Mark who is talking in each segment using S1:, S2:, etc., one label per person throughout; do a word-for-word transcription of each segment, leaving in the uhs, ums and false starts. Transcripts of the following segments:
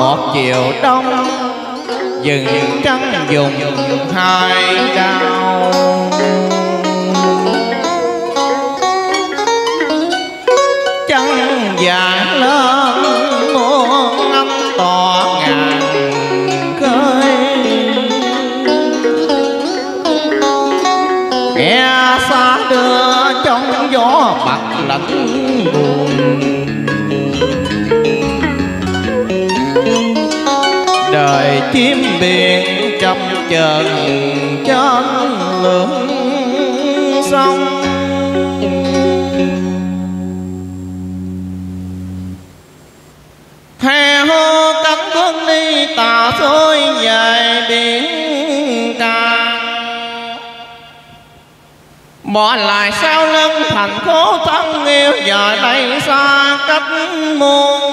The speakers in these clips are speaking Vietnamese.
S1: một chiều đông, rừng trắng dùng hai đao. Trăng vàng lên muôn năm tỏ ngàn khơi, nghe xa đưa trong gió bạc lạnh buồn. Đời chim biển chập chờn trên lưỡng sông, hè hô cánh quân đi tà xôi về biển cả. Bỏ lại sau lưng thành phố thân yêu, giờ đây xa cách muôn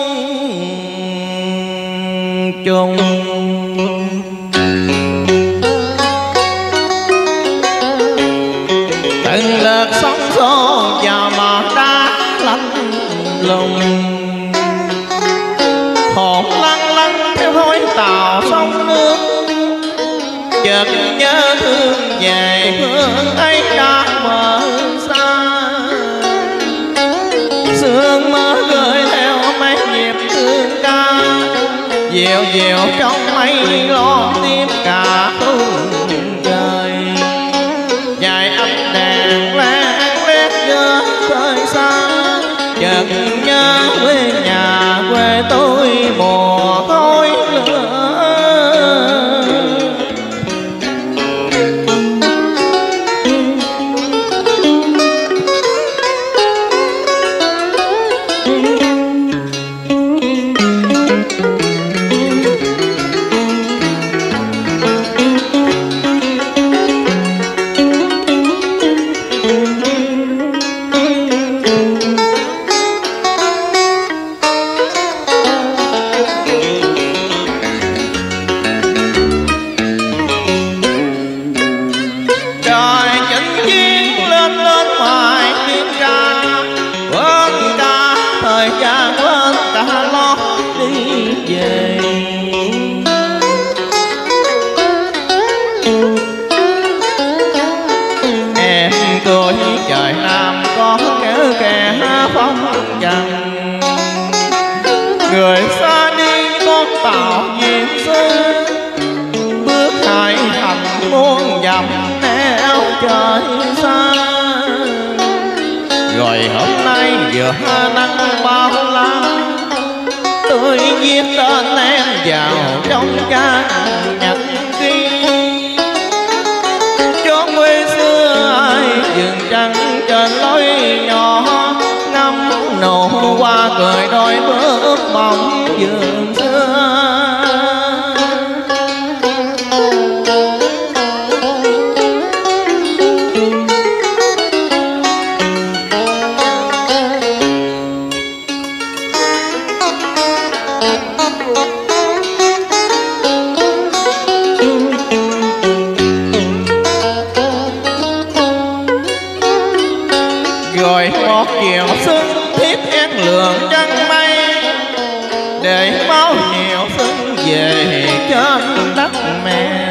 S1: trùng. Từng đợt sóng xô vào mỏ đá lạnh lùng, hồn lăn lăn theo hối tàu sông nước. Chợt nhớ thương về phương ấy đã mờ xa, sương mơ gửi theo mấy nhịp thương ca, dịu dịu trong mây lo tim cả phương trời. Dài ánh đèn lét lét giữa thời xa, chợt nhớ quê nhà quê tôi mùa khói lửa. Trời Nam có kéo kè phong trần, người xa đi con tàu duyên xưa, bước hai hành muôn dặm neo trời xa. Rồi hôm nay vừa nắng bao la, tôi viết tên em vào trong trang nhật ký. Chốn quê xưa ai dừng trăng trên lối nhỏ, ngắm nụ hoa cười đôi bước bóng vườn xưa. Rồi một chiều xuân thiết én lường trăng mây, để máu nhiều xuân về trên đất mẹ.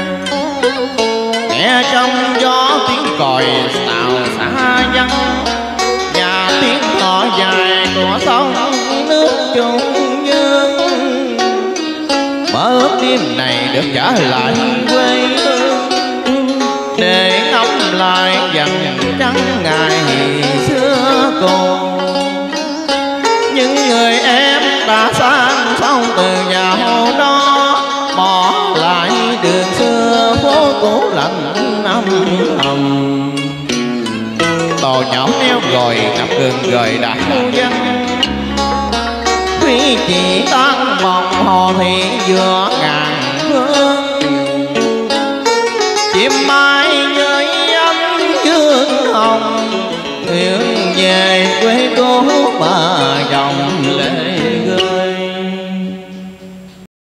S1: Nghe trong gió tiếng còi xào xa vắng, và tiếng cò dài của sông nước trung dương. Mơ ước đêm này được trở lại quê hương, để ngắm lại dần trắng ngày xưa cùng. Những người em đã sang xong từ nhà hồ đó, bỏ lại đường xưa phố cũ lạnh âm thầm. Tàu nhỏ neo rồi ngập gừng rồi đã dân, quý chỉ tan vòng hồ thị giữa ngàn